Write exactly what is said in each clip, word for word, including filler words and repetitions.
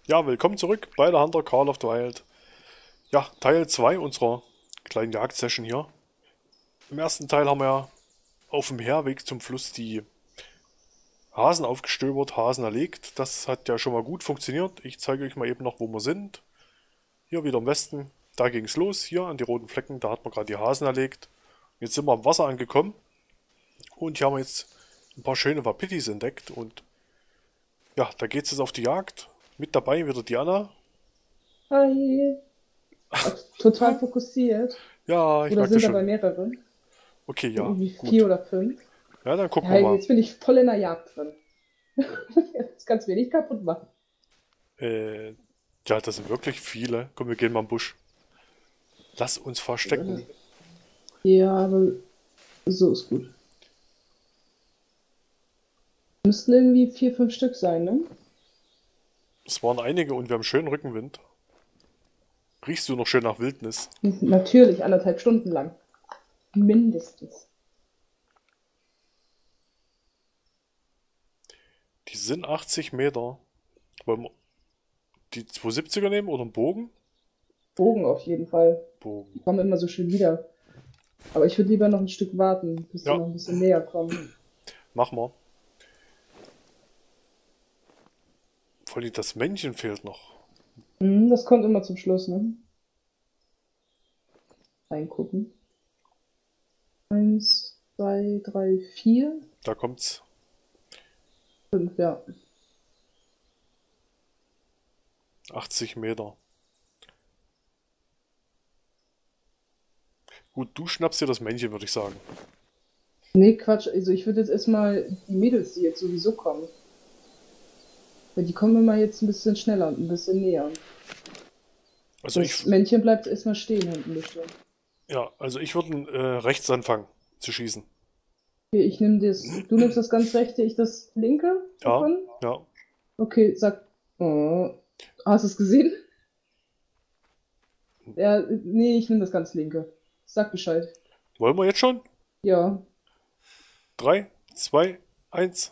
Ja, willkommen zurück bei der Hunter Call of the Wild. Ja, Teil zwei unserer kleinen Jagdsession hier. Im ersten Teil haben wir ja auf dem Herweg zum Fluss die Hasen aufgestöbert, Hasen erlegt. Das hat ja schon mal gut funktioniert. Ich zeige euch mal eben noch, wo wir sind. Hier wieder im Westen. Da ging es los, hier an die roten Flecken. Da hat man gerade die Hasen erlegt. Jetzt sind wir am Wasser angekommen. Und hier haben wir jetzt ein paar schöne Wapitis entdeckt. Und ja, da geht es jetzt auf die Jagd. Mit dabei wieder Diana. Hi. Auch total fokussiert. Ja, ich Oder mag das sind dabei schon. mehrere? Okay, Sind ja, irgendwie vier gut. oder fünf. Ja, dann gucken Ja, wir mal. jetzt bin ich voll in der Jagd drin. Jetzt kannst du mir nicht kaputt machen. Äh, ja, das sind wirklich viele. Komm, wir gehen mal im Busch. Lass uns verstecken. Ja, aber so ist gut. Müssten irgendwie vier, fünf Stück sein, ne? Es waren einige und wir haben schönen Rückenwind. Riechst du noch schön nach Wildnis? Natürlich, anderthalb Stunden lang. Mindestens. Die sind achtzig Meter. Wollen wir die zweihundertsiebziger nehmen oder einen Bogen? Bogen auf jeden Fall. Die Bogen. kommen immer so schön wieder. Aber ich würde lieber noch ein Stück warten, bis die Ja, noch ein bisschen näher kommen. mach mal. Vor allem das Männchen fehlt noch. Mhm, das kommt immer zum Schluss, ne? Reingucken. Eins, zwei, drei, vier, Da kommt's. fünf, ja. achtzig Meter. Gut, du schnappst dir das Männchen, würde ich sagen. Nee, Quatsch. Also ich würde jetzt erstmal die Mädels, die jetzt sowieso kommen. Weil die kommen immer jetzt ein bisschen schneller und ein bisschen näher. Also Das ich, Männchen bleibt erstmal stehen hinten bestimmt. ja, also ich würde äh, rechts anfangen zu schießen. Okay, ich nehme das. Du nimmst das ganz rechte, ich das linke Ja, davon. ja. Okay, sag. Oh. Hast du es gesehen? Ja, nee, ich nehme das ganz linke. Sag Bescheid. Wollen wir jetzt schon? Ja, Drei, zwei, eins.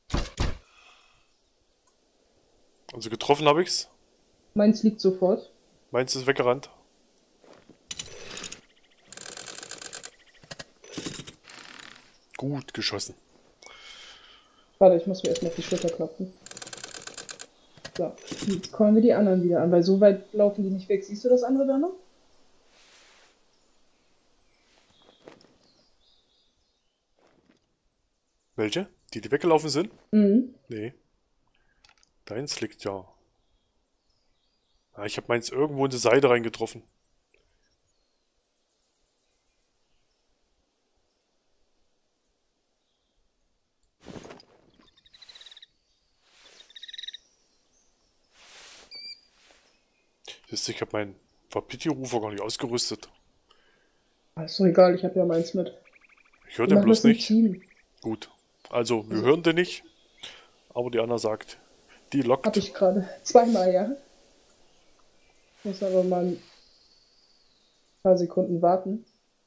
Also getroffen habe ich's. meins liegt sofort. Meins ist weggerannt. Gut geschossen. Warte, ich muss mir erstmal auf die Schulter klopfen. So, jetzt kommen wir die anderen wieder an, weil so weit laufen die nicht weg. Siehst du das andere da noch? Welche? Die, die weggelaufen sind? Mhm. Nee. Deins liegt ja. Ah, ich habe meins irgendwo in die Seite reingetroffen. Siehst du, ich habe meinen Wapiti-Rufer gar nicht ausgerüstet. Ah, ist doch egal, ich habe ja meins mit. Ich höre Wir den machen bloß das im nicht. Team. Gut. Also, wir Also, hören den nicht. Aber die Anna sagt, die habe lockt. ich gerade zweimal, ja. Muss aber mal ein paar Sekunden warten.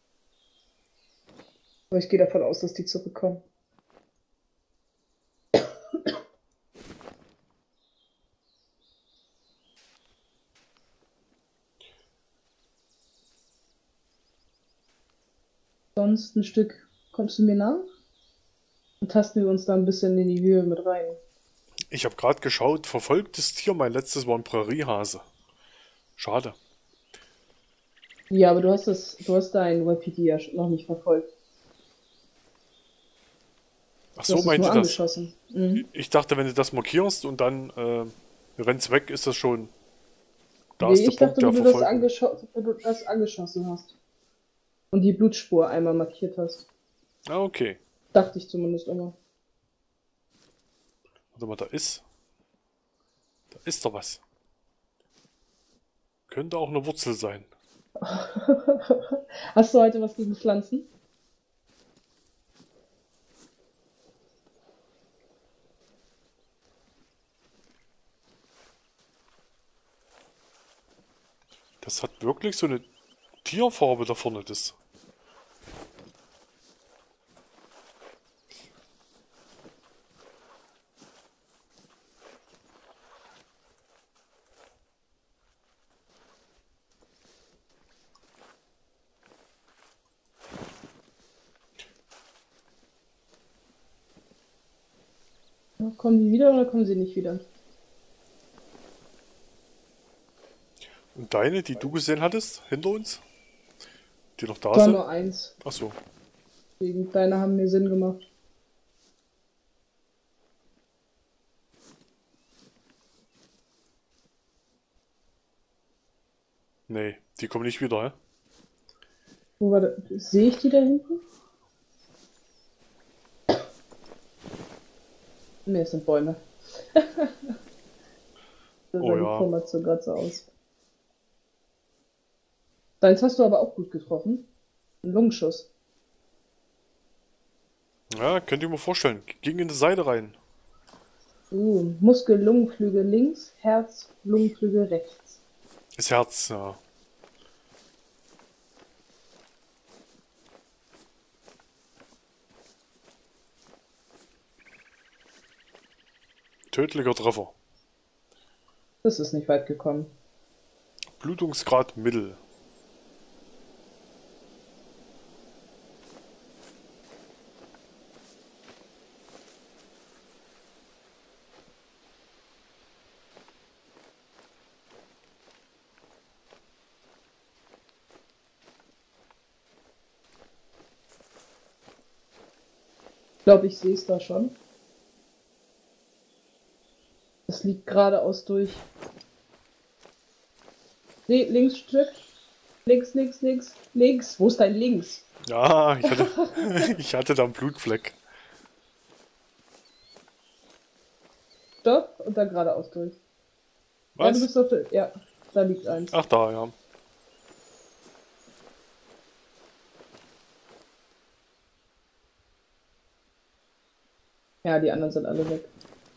Aber ich gehe davon aus, dass die zurückkommen. Sonst ein Stück kommst du mir nach? Dann tasten wir uns da ein bisschen in die Höhe mit rein. Ich habe gerade geschaut, verfolgtes Tier, mein letztes war ein Präriehase. Schade. Ja, aber du hast das, du hast dein Wapiti ja noch nicht verfolgt. Ach Du so, hast es meint nur ihr das? angeschossen. Mhm. Ich dachte, wenn du das markierst und dann äh, rennt's weg, ist das schon. Da Nee, ist der ich Punkt dachte, der wenn du das Verfolgung. angescho wenn du das angeschossen hast und die Blutspur einmal markiert hast. Ah, okay. Dachte ich zumindest immer. Warte mal, da ist. Da ist doch was. Könnte auch eine Wurzel sein. Hast du heute was gegen Pflanzen? Das hat wirklich so eine Tierfarbe da vorne, das. Ja, kommen die wieder oder kommen sie nicht wieder? Und deine, die du gesehen hattest, hinter uns? Die noch da War sind? nur eins. Achso. Die deine haben mir Sinn gemacht. Nee, die kommen nicht wieder, hä? Wo war das? Sehe ich die da hinten? Ne, es sind Bäume. Das Oh sah die ja. Formation gerade so aus. Deins hast du aber auch gut getroffen. Ein Lungenschuss. Ja, könnt ihr mir vorstellen. Ging in die Seite rein. Uh, Muskel, Lungenflügel links, Herz, Lungenflügel rechts. Das Herz, ja. Tödlicher Treffer. Das ist nicht weit gekommen. Blutungsgrad mittel. Ich glaube, ich sehe es da schon. Das liegt geradeaus durch. Nee, links Stück. Links, links, links, links. Wo ist dein links? Ja, ich hatte, ich hatte da einen Blutfleck. Stopp und dann geradeaus durch. Ja, du Was? bist auf der. Ja, da liegt eins. Ach, da, ja. Ja, die anderen sind alle weg.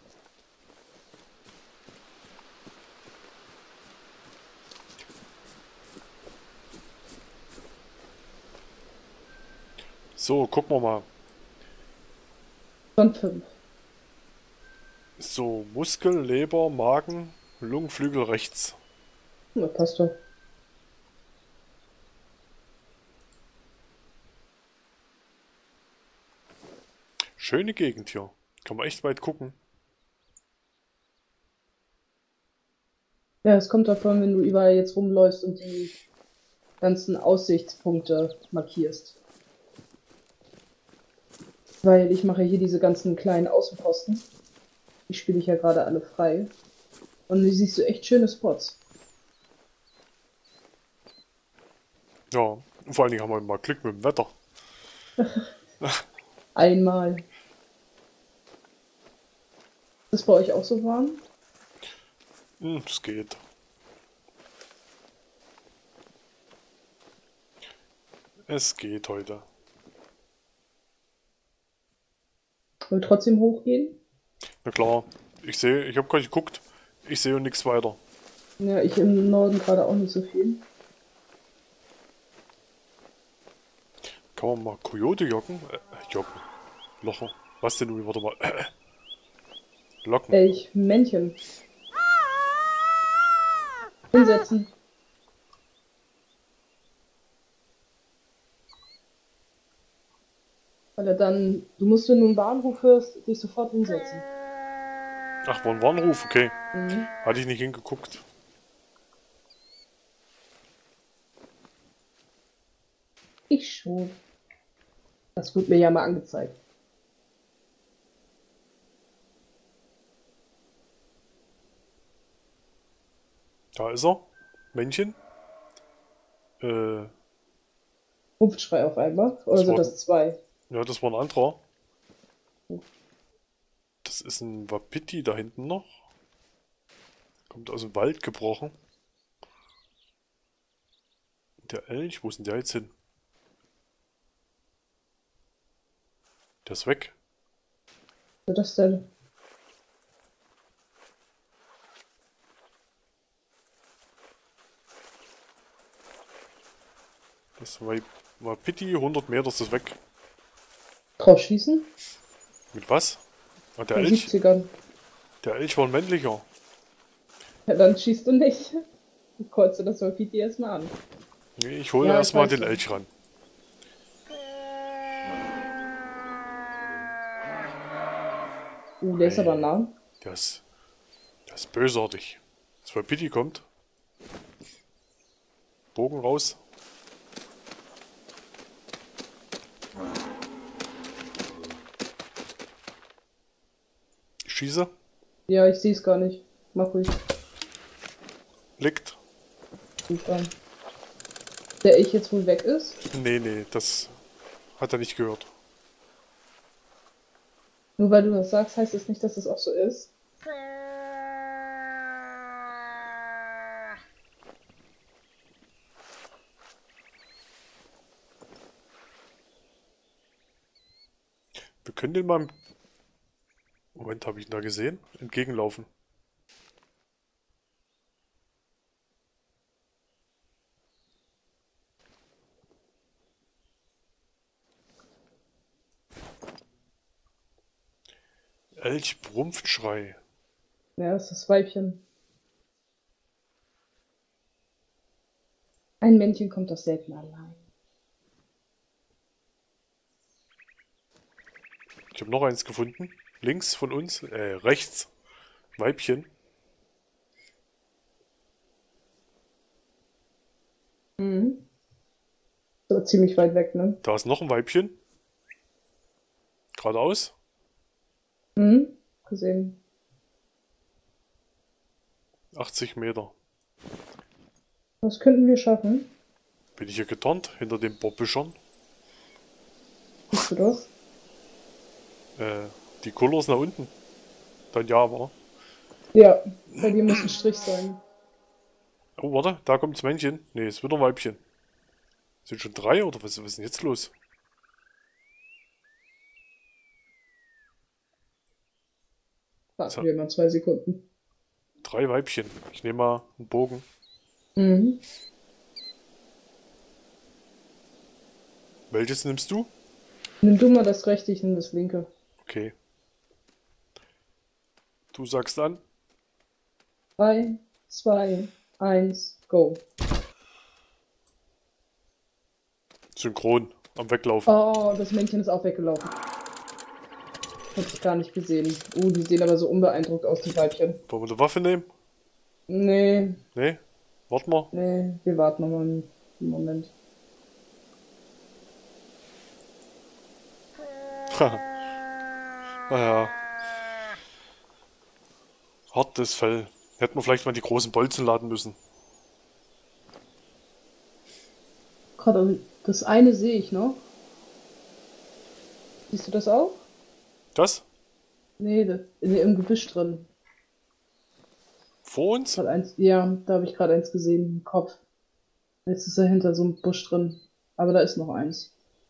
So, gucken wir mal. Schon fünf. So, Muskel, Leber, Magen, Lungenflügel rechts. Ja, passt doch. Schöne Gegend hier. Kann man echt weit gucken. Ja, es kommt davon, wenn du überall jetzt rumläufst und die ganzen Aussichtspunkte markierst. Weil ich mache hier diese ganzen kleinen Außenposten. Die spiele ich ja gerade alle frei. Und du siehst so echt schöne Spots. Ja, und vor allen Dingen haben wir mal Glück mit dem Wetter. Einmal. Ist das bei euch auch so warm? Hm, es geht. Es geht heute. Wollen wir trotzdem hochgehen? Na klar, ich sehe, ich habe gar nicht geguckt. Ich sehe nichts weiter. Ja, ich im Norden gerade auch nicht so viel. Kann man mal Coyote jocken? Äh, jocken. Lochen. Was denn nun? Warte mal. Äh, locken. Elch, Männchen. Hinsetzen. Weil er dann, du musst, wenn du einen Bahnhof hörst, dich sofort hinsetzen. Ach, war ein Warnruf, okay. Mhm. Hatte ich nicht hingeguckt. Ich schon. Das wird mir ja mal angezeigt. Da ist er. Männchen. Äh, Rumpfschrei auf einmal. Oder Das sind war- das zwei? ja, das war ein anderer. Das ist ein Wapiti da hinten noch. Kommt aus dem Wald gebrochen. Der Elch, wo ist denn der jetzt hin? Der ist weg. Was ist das denn? Das war Wapiti, hundert Meter ist das weg. Drauf schießen? Mit was? Ah, der Von Elch, siebzigern. der Elch war ein männlicher. Ja, dann schießt du nicht. Du kreuzt das Wapiti erstmal an. Nee, ich hole Ja, ich erstmal weiß den schon. Elch ran. Uh, der ist aber Ey, nah. Der ist, der ist bösartig. Zwei Pitti kommt. Bogen raus. Ich schieße. Ja, ich sehe es gar nicht. Mach ruhig. Liegt. Super. Der ich jetzt wohl weg ist. Nee, nee, das hat er nicht gehört. Nur weil du das sagst, heißt es nicht, dass es auch so ist. Wir können den mal im Moment, habe ich ihn da gesehen? Entgegenlaufen. Elchbrumpfschrei. Ja, das ist das Weibchen. Ein Männchen kommt doch selten allein. Ich habe noch eins gefunden. Links von uns, äh, rechts. Weibchen. Mhm. So ziemlich weit weg, ne? Da ist noch ein Weibchen. Geradeaus. Mhm. Gesehen. achtzig Meter. Was könnten wir schaffen? Bin ich hier getarnt hinter den Bobbüschern. Siehst du das? Äh, die Colors nach unten. Dann ja, aber. Ja, bei dir muss ein Strich sein. Oh, warte, da kommt das Männchen. Ne, ist wieder ein Weibchen. Sind schon drei oder was, was ist denn jetzt los? Warten wir mal zwei Sekunden. Drei Weibchen. Ich nehme mal einen Bogen. Mhm. Welches nimmst du? Nimm du mal das rechte, ich nehme das linke. Okay. Du sagst an. drei, zwei, eins, go. Synchron. Am Weglaufen. Oh, das Männchen ist auch weggelaufen. Hab ich gar nicht gesehen. Uh, die sehen aber so unbeeindruckt aus, die Weibchen. Wollen wir eine Waffe nehmen? Nee, Nee? Warte mal. nee, wir warten noch mal einen Moment. Naja. Hartes Fell. Hätten wir vielleicht mal die großen Bolzen laden müssen. Gerade das eine sehe ich noch. Siehst du das auch? Das? Nee, das, nee, im Gebüsch drin. Vor uns? Gerade eins, ja, da habe ich gerade eins gesehen, im Kopf. Jetzt ist er hinter so einem Busch drin. Aber da ist noch eins.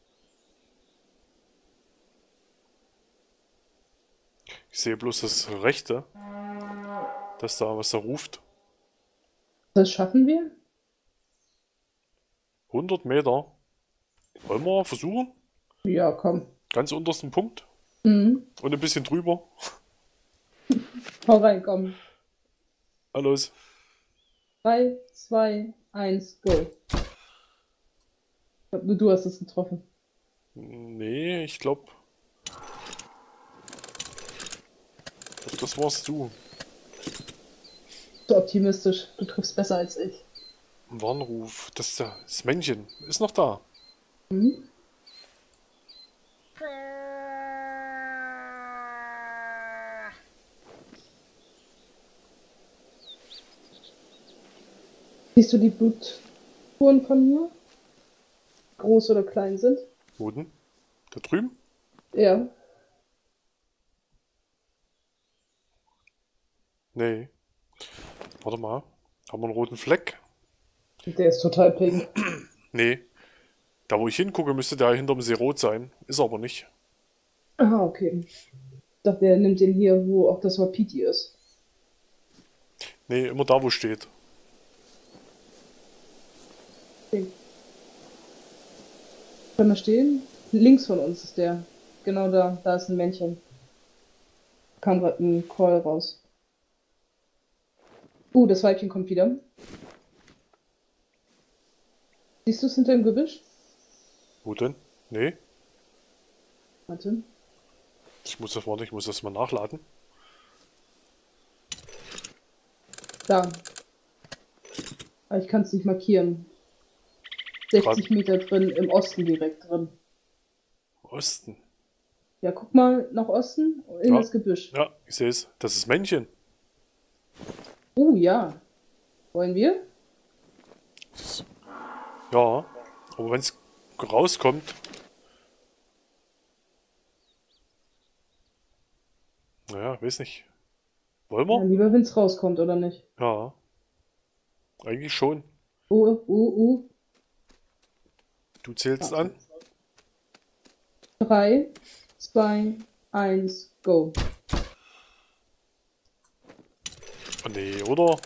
Ich sehe bloß das rechte. Das da, was da ruft. Das schaffen wir? hundert Meter. Wollen wir versuchen? Ja, komm. Ganz untersten Punkt. Mhm. Und ein bisschen drüber. Hau rein, komm. Alles. drei, zwei, eins, go. Ich glaub, nur du hast es getroffen. Nee, ich glaube. Das warst du. So optimistisch. Du triffst besser als ich. Ein Warnruf. Das ist der- das Männchen. Ist noch da. Mhm. Siehst du die Blutspuren von mir? Groß oder klein sind? Wo denn? Da drüben? Ja. Nee. Warte mal. Haben wir einen roten Fleck? Der ist total pink. Nee. Da wo ich hingucke, müsste der hinterm See rot sein. Ist aber nicht. Ah, okay. Ich dachte, der nimmt den hier, wo auch das Wapiti ist. Nee, immer da wo steht. Okay. Können wir stehen? Links von uns ist der. Genau da. Da ist ein Männchen. Kam gerade ein Call raus. Uh, das Weibchen kommt wieder. Siehst du es hinter dem Gebüsch? Wo denn? Nee. Warte. Ich muss das, warte, ich muss das mal nachladen. Da. Aber ich kann es nicht markieren. Grad sechzig Meter drin, im Osten direkt drin. Osten. Ja, guck mal nach Osten, in Ja, das Gebüsch. ja, ich sehe es. Das ist Männchen. Oh ja. Wollen wir? Das, ja, aber wenn es rauskommt. Naja, weiß nicht. Wollen Ja, wir? lieber, wenn es rauskommt, oder nicht? Ja, eigentlich schon. Oh, oh, oh. Du zählst Warte. an. Drei, zwei, eins, go. Oh, nee, oder?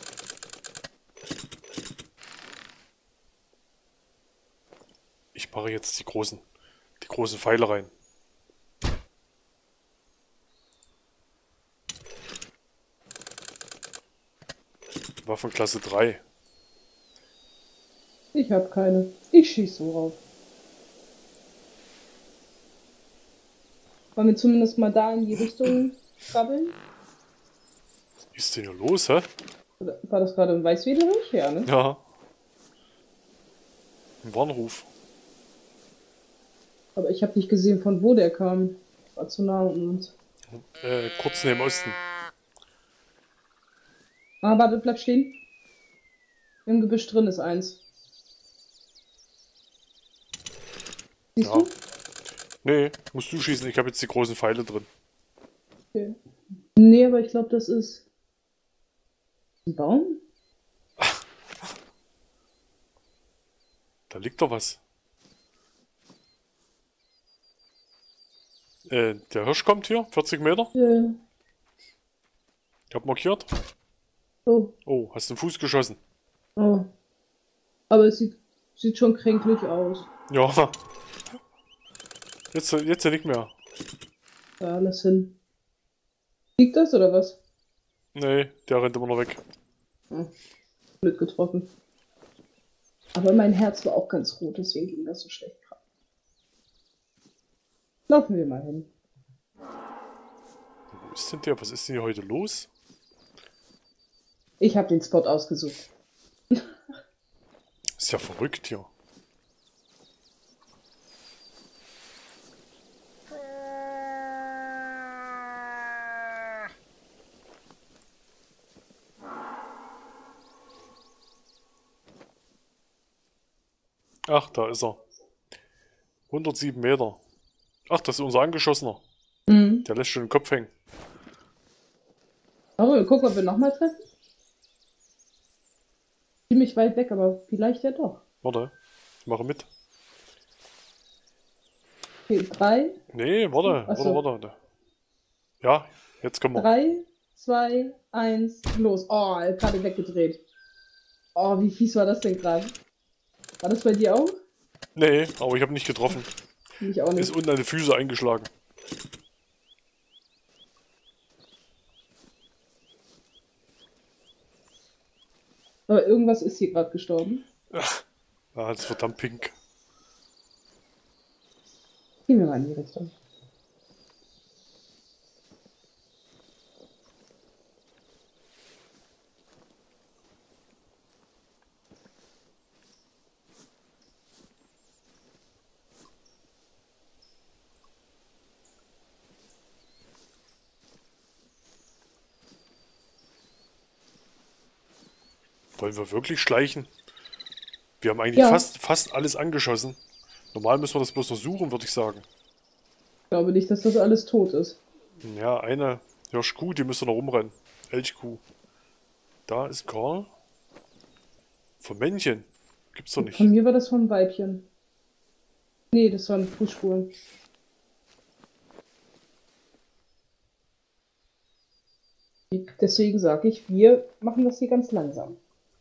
Ich mache jetzt die großen, die großen Pfeile rein. Waffenklasse drei. Ich habe keine. Ich schieße so rauf. Wollen wir zumindest mal da in die Richtung krabbeln? Was ist denn hier los, hä? Oder war das gerade ein Weißwederisch? Ja, ne? Ja. Ein Warnruf. Aber ich habe nicht gesehen, von wo der kam. War zu nah an uns. Äh, kurz neben Osten. Ah, warte, bleib stehen. Im Gebüsch drin ist eins. Siehst Ja. du? Nee, musst du schießen. Ich habe jetzt die großen Pfeile drin. Okay. Nee, aber ich glaube, das ist ein Baum. Da liegt doch was. Äh, der Hirsch kommt hier, vierzig Meter. Äh, Ich hab markiert. oh, Oh, hast den Fuß geschossen. oh. Aber es sieht, sieht schon kränklich aus. Ja. Jetzt, jetzt ja nicht mehr. Ja, lass hin. Liegt das oder was? Nee, der rennt immer noch weg. Hm, blöd getroffen. Aber mein Herz war auch ganz rot, deswegen ging das so schlecht gerade. Laufen wir mal hin. Wo ist denn der? Was ist denn hier heute los? Ich habe den Spot ausgesucht. Ist ja verrückt hier. Ach, da ist er. hundertsieben Meter. Ach, das ist unser Angeschossener. Mhm. Der lässt schon den Kopf hängen. Aber guck, ob wir nochmal treffen. Ziemlich weit weg, aber vielleicht ja doch. Warte, ich mache mit. Okay, drei. Nee, warte, Ach warte, so. warte, warte. Ja, jetzt können wir. Drei, zwei, eins, los. Oh, er hat gerade weggedreht. Oh, wie fies war das denn gerade? War das bei dir auch? Nee, aber ich habe nicht getroffen. Mich auch Ist nicht. unten an die Füße eingeschlagen. Aber irgendwas ist hier gerade gestorben. Ah, das ist verdammt pink. Gehen wir mal in die Richtung. Wollen wir wirklich schleichen? Wir haben eigentlich Ja. fast, fast alles angeschossen. Normal müssen wir das bloß noch suchen, würde ich sagen. Ich glaube nicht, dass das alles tot ist. Ja, eine Hirschkuh, die müsste noch rumrennen. Elchkuh. Da ist Karl. Vom Männchen. Gibt's doch nicht. Von mir war das vom Weibchen. Nee, das waren Fußspuren. Deswegen sage ich, wir machen das hier ganz langsam.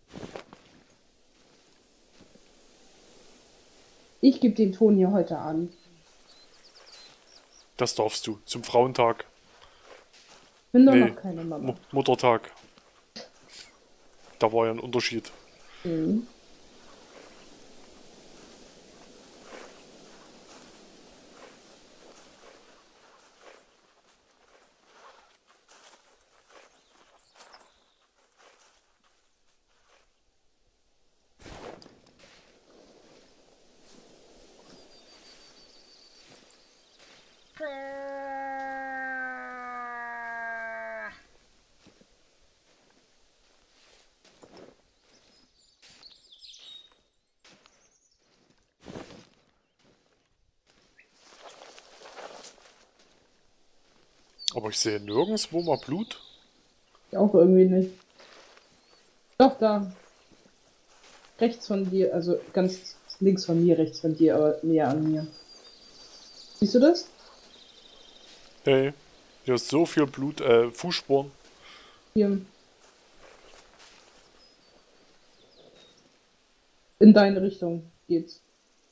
Ich gebe den Ton hier heute an. Das darfst du. Zum Frauentag. Bin doch Nee. noch keine Mama. M Muttertag. Da war ja ein Unterschied. Mhm. Aber ich sehe nirgendwo mal Blut. Auch irgendwie nicht. Doch, da. Rechts von dir, also ganz links von mir, rechts von dir, aber näher an mir. Siehst du das? Hey, hier ist so viel Blut, äh, Fußspuren. Hier. In deine Richtung geht's.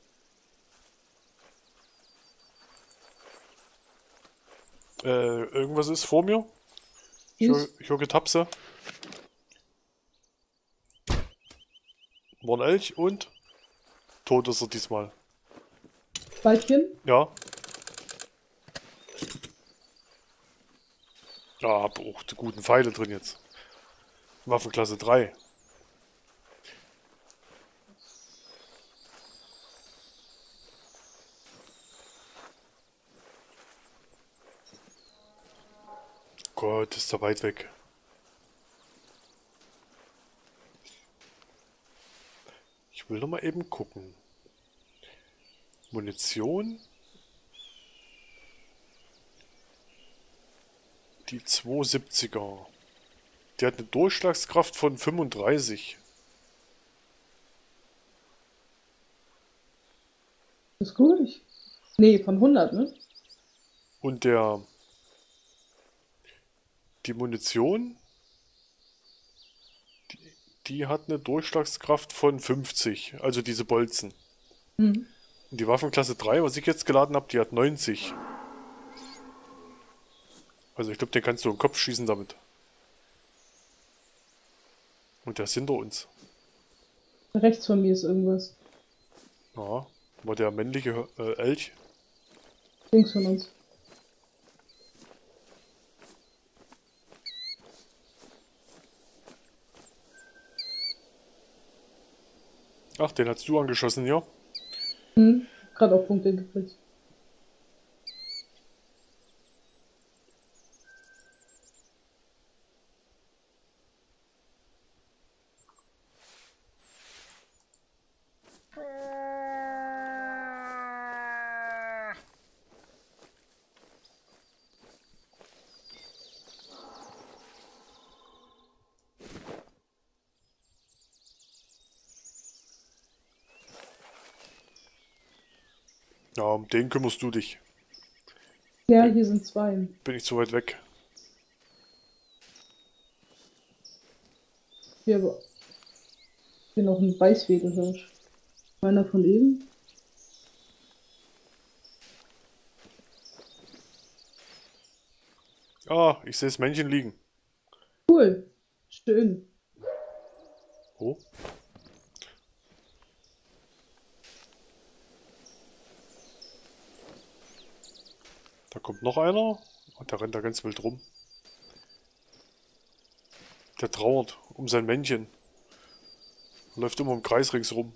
Äh, irgendwas ist vor mir. Ich höre Siehst? ich hör Getapse. War ein Elch und tot ist er diesmal. Weibchen? Ja. Ja, hab auch die guten Pfeile drin jetzt. Waffenklasse drei. Gott, ist der weit weg. Ich will noch mal eben gucken. Munition. Die zweihundertsiebziger. Die hat eine Durchschlagskraft von fünfunddreißig. Ist gut. Ich... Nee, von hundert, ne? Und der die Munition, die, die hat eine Durchschlagskraft von fünfzig. Also diese Bolzen. Hm. Und die Waffenklasse drei, was ich jetzt geladen habe, die hat neunzig. Also ich glaube, den kannst du im Kopf schießen damit. Und der ist hinter uns. Rechts von mir ist irgendwas. Ja, war der männliche äh, Elch. Links von uns. Ach, den hast du angeschossen, ja? Hm. Gerade auf Punkte gekriegt. Ja, um den kümmerst du dich. Ja, hier sind zwei. Bin ich zu weit weg. Hier aber. Hier noch ein Weißwedelhirsch. Meiner von eben. Ah, ich sehe das Männchen liegen. Cool. Schön. Oh. Da kommt noch einer. Und der rennt da ganz wild rum. Der trauert um sein Männchen. Läuft immer im Kreis ringsrum.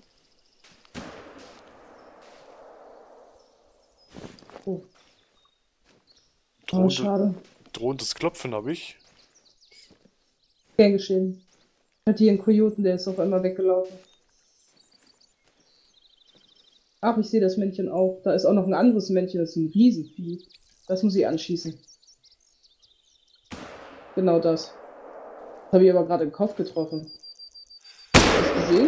Oh, oh Drohende, schade. drohendes Klopfen habe ich. Gern geschehen. Hat hier einen Kojoten, der ist auf einmal weggelaufen. Ach, ich sehe das Männchen auch. Da ist auch noch ein anderes Männchen, das ist ein Riesenvieh. Das muss ich anschießen. Genau das. Das habe ich aber gerade im Kopf getroffen. Hast du das gesehen?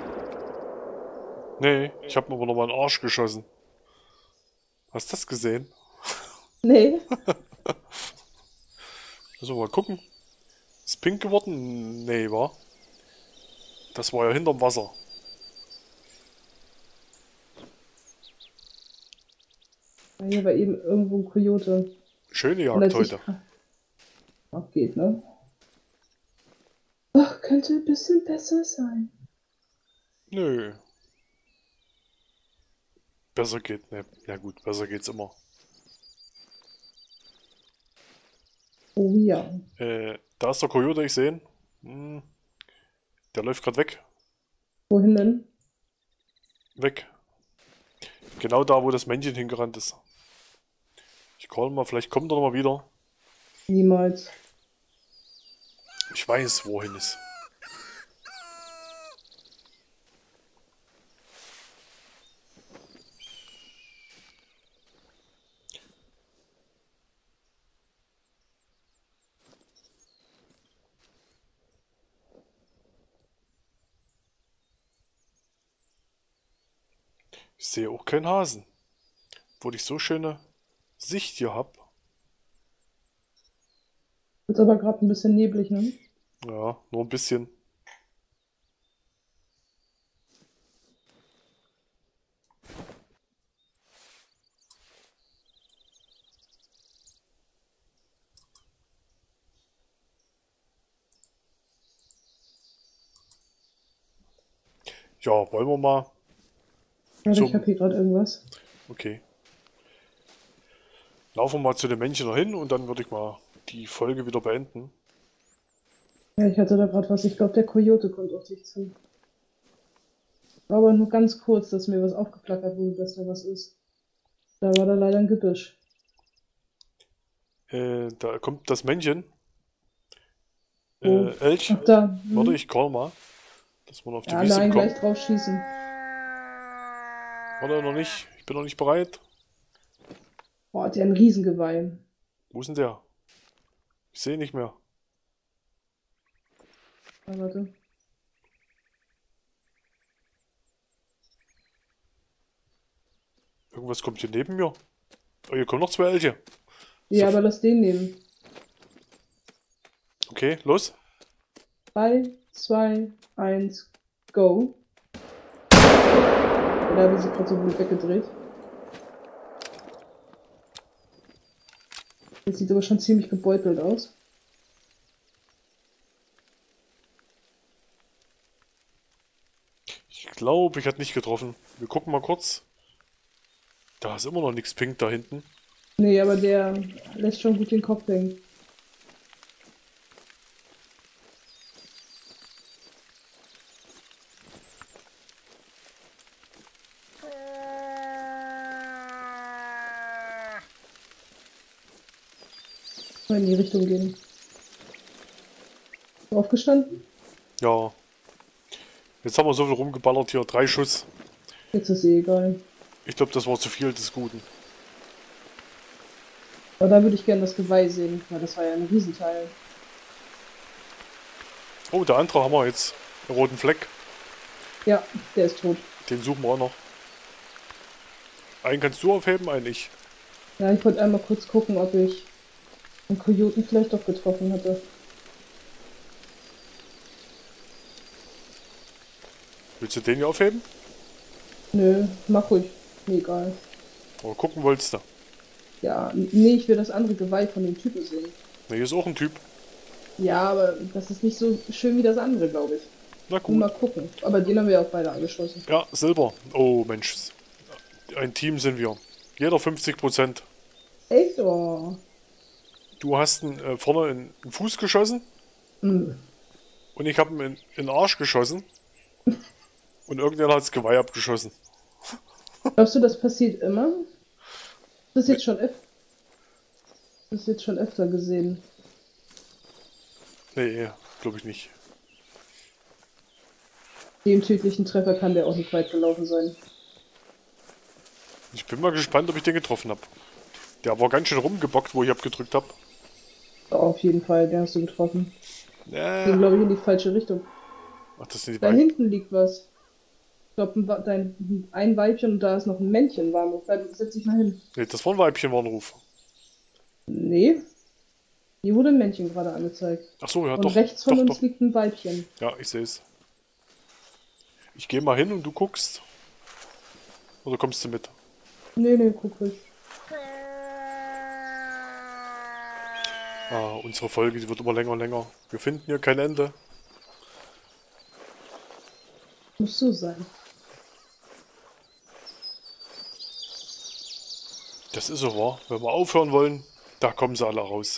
Nee, ich habe mir aber nochmal in den Arsch geschossen. Hast du das gesehen? Nee. Müssen wir mal gucken. Ist pink geworden? Nee, war. Das war ja hinterm Wasser. Hier war eben irgendwo ein Kojote. Schöne Und Jagd als ich... heute. Ach, geht, ne? Ach, könnte ein bisschen besser sein. Nö. Besser geht, ne. Ja gut, besser geht's immer. Oh ja. Äh, da ist der Coyote, ich sehe ihn. Hm, der läuft gerade weg. Wohin denn? Weg. Genau da, wo das Männchen hingerannt ist. Ich call mal, vielleicht kommt er noch mal wieder. Niemals. Ich weiß, wohin ist. Ich sehe auch keinen Hasen. Obwohl ich so schöne Sicht hier habe. Ist aber gerade ein bisschen neblig, ne? Ja, nur ein bisschen. Ja, wollen wir mal Warte, ich zum... habe hier gerade irgendwas. Okay. Laufen wir mal zu den Männchen noch hin und dann würde ich mal die Folge wieder beenden. Ja, ich hatte da gerade was. Ich glaube, der Coyote kommt auf dich zu. Aber nur ganz kurz, dass mir was aufgeplackert wurde, dass da was ist. Da war da leider ein Gebüsch. Äh, da kommt das Männchen. Wo? Äh, Elch. Ach, da. Warte, Hm. ich call mal. Dass wir noch auf die Ja, Wiese nein, kommen. gleich drauf schießen. Warte, noch nicht. Ich bin noch nicht bereit. Boah, hat der ein Riesengeweih. Wo ist denn der? Ich sehe nicht mehr. Ah, warte. Irgendwas kommt hier neben mir. Oh, hier kommen noch zwei Elche. Ja, So, aber lass den nehmen. okay, los. drei, zwei, eins, go. Oder habe ich sich gerade so gut weggedreht? Das sieht aber schon ziemlich gebeutelt aus. Ich glaube, ich hatte nicht getroffen. Wir gucken mal kurz. Da ist immer noch nichts pink da hinten. Nee, aber der lässt schon gut den Kopf hängen. Mal in die Richtung gehen. Aufgestanden? Ja. Jetzt haben wir so viel rumgeballert hier. Drei Schuss. Jetzt ist eh egal. Ich glaube, das war zu viel des Guten. Aber da würde ich gerne das Geweih sehen, weil das war ja ein Riesenteil. Oh, der andere haben wir jetzt. Einen roten Fleck. Ja, der ist tot. Den suchen wir auch noch. Einen kannst du aufheben, einen ich. Ja, ich wollte einmal kurz gucken, ob ich einen Kojoten vielleicht doch getroffen hatte. Willst du den hier aufheben? Nö, mach ruhig. Mir egal. Oder gucken wolltest du? Ja, nee, ich will das andere Geweih von dem Typen sehen. Ne, hier ist auch ein Typ. Ja, aber das ist nicht so schön wie das andere, glaube ich. Na Nur mal gut. gucken. Aber den haben wir ja auch beide angeschossen. Ja, Silber. Oh, Mensch. Ein Team sind wir. Jeder fünfzig Prozent. Echt? Oh. Du hast ihn äh, vorne in den Fuß geschossen Hm. und ich habe ihn in, in den Arsch geschossen. Und irgendjemand hat das Geweih abgeschossen. Glaubst du, das passiert immer? Das ist jetzt schon öf das ist jetzt schon öfter gesehen. Nee, glaube ich nicht. Dem tödlichen Treffer kann der auch nicht weit gelaufen sein. Ich bin mal gespannt, ob ich den getroffen habe. Der war ganz schön rumgebockt, wo ich abgedrückt habe. Ja, auf jeden Fall, den hast du getroffen. Ging, Äh, glaube ich, in die falsche Richtung. ach, das sind die Da beiden. hinten liegt was. Ich glaube, ein, Wa- dein, ein Weibchen und da ist noch ein Männchen. Warm. Bleib, setz dich mal hin. Nee, das war ein Weibchen-Warnruf. Nee, hier wurde ein Männchen gerade angezeigt. Ach so, ja, Und doch. rechts von Doch, uns doch. liegt ein Weibchen. Ja, ich sehe es. Ich gehe mal hin und du guckst. Oder kommst du mit? Nee, nee, guck ruhig. Ah, unsere Folge, die wird immer länger und länger. Wir finden hier kein Ende. Muss so sein. Das ist so wahr. Wenn wir aufhören wollen, da kommen sie alle raus.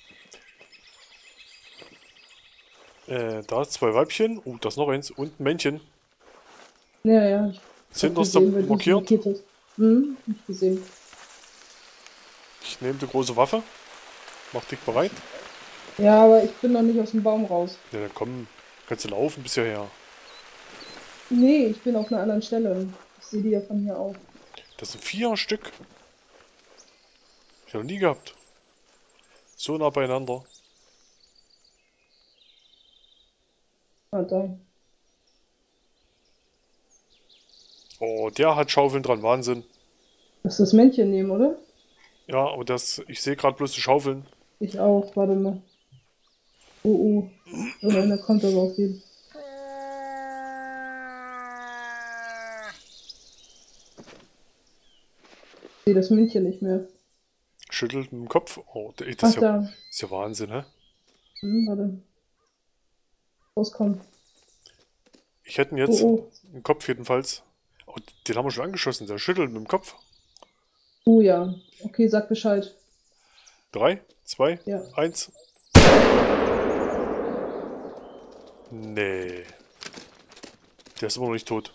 Äh, da zwei Weibchen. Oh, da ist noch eins. Und ein Männchen. Ja, ja. Ich Sind hab das gesehen, weil du markiert? sie markiert hast. Hm, hab ich gesehen. Ich nehme die große Waffe. Mach dich bereit. Ja, aber ich bin noch nicht aus dem Baum raus. Ja, dann komm. Kannst du laufen bis hierher. Nee, ich bin auf einer anderen Stelle. Ich sehe die ja von hier auch. Das sind vier Stück. Ich noch nie gehabt. So nah beieinander. Ah, da. Oh, der hat Schaufeln dran, Wahnsinn. Lass das Männchen nehmen, oder? Ja, aber das, ich sehe gerade bloß die Schaufeln. Ich auch, warte mal. Oh, oh. Irgendeiner kommt aber auf jeden. Ich sehe das Männchen nicht mehr. Schüttelt mit dem Kopf. Oh, das Ach, ist ja, da. ist ja Wahnsinn, ne? Hm, warte. Rauskommen. Ich hätte ihn Oh, jetzt oh. im Kopf jedenfalls. Oh, den haben wir schon angeschossen. Der schüttelt mit dem Kopf. Oh ja. Okay, sag Bescheid. Drei, zwei, Ja. eins. Nee. Der ist immer noch nicht tot.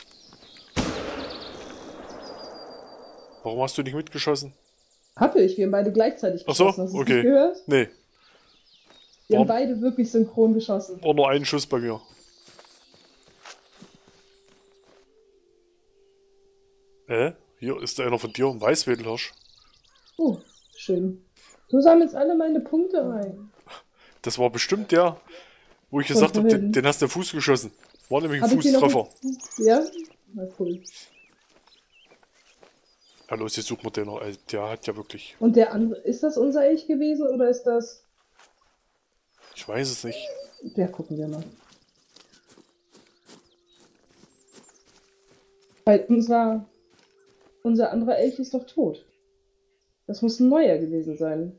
Warum hast du nicht mitgeschossen? Hatte ich. Wir haben beide gleichzeitig Ach so, geschossen. Hast du es okay. nicht gehört? Nee, Wir haben War- beide wirklich synchron geschossen. war nur ein Schuss bei mir. Äh? Hier ist einer von dir, ein Weißwedelhirsch. Oh, schön. Du sammelst alle meine Punkte ein. Das war bestimmt der, wo ich gesagt habe, den, vorhin. den hast du in den Fuß geschossen. War nämlich ein Hab ich die noch- Fußtreffer. Ja? Na cool. Ja, los, jetzt suchen wir den noch. Ey, der hat ja wirklich. Und der andere, ist das unser Elch gewesen oder ist das... Ich weiß es nicht. Ja, gucken wir mal. Weil unser, unser anderer Elch ist doch tot. Das muss ein neuer gewesen sein.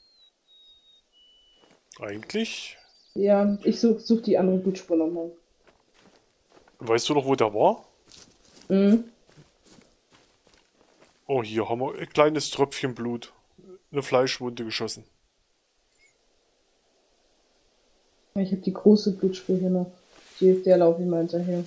Eigentlich. Ja, ich such, such die andere Blutspur nochmal. Weißt du noch, wo der war? Mhm. Oh, hier haben wir ein kleines Tröpfchen Blut. Eine Fleischwunde geschossen. Ich habe die große Blutspur hier noch. Die, der laufe ich mal hinterher.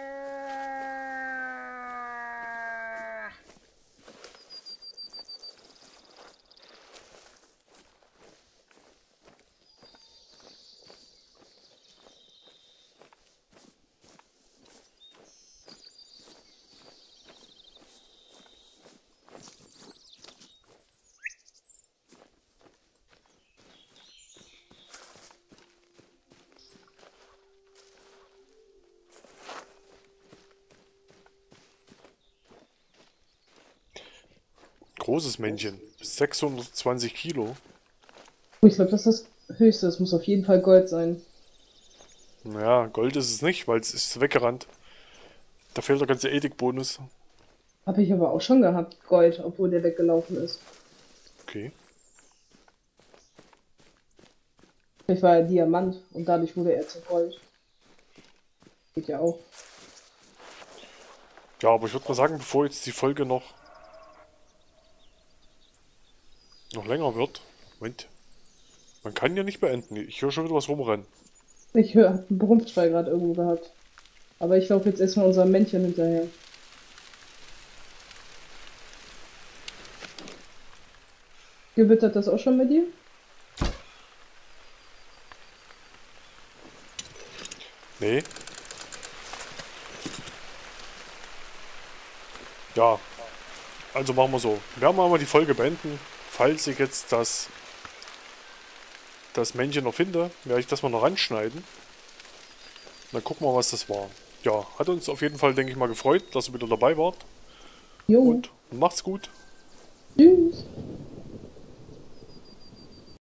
Großes Männchen. sechshundertzwanzig Kilo. Oh, ich glaube, das ist das Höchste. Das muss auf jeden Fall Gold sein. Naja, Gold ist es nicht, weil es ist weggerannt. Da fehlt der ganze Ethikbonus. Habe ich aber auch schon gehabt, Gold, obwohl der weggelaufen ist. Okay. Vielleicht war er Diamant und dadurch wurde er zu Gold. Geht ja auch. Ja, aber ich würde mal sagen, bevor jetzt die Folge noch noch länger wird. Moment. Man kann ja nicht beenden. Ich höre schon wieder was rumrennen. Ich höre einen Brummschrei gerade irgendwo gehabt. Aber ich laufe jetzt erstmal unserem Männchen hinterher. Gewittert das auch schon bei dir? Nee. Ja. Also machen wir so. Wir werden mal die Folge beenden. Falls ich jetzt das das Männchen noch finde, werde ich das mal noch ranschneiden. Dann gucken wir, was das war. Ja, hat uns auf jeden Fall, denke ich mal, gefreut, dass ihr wieder dabei wart. Jo. Und macht's gut. Tschüss.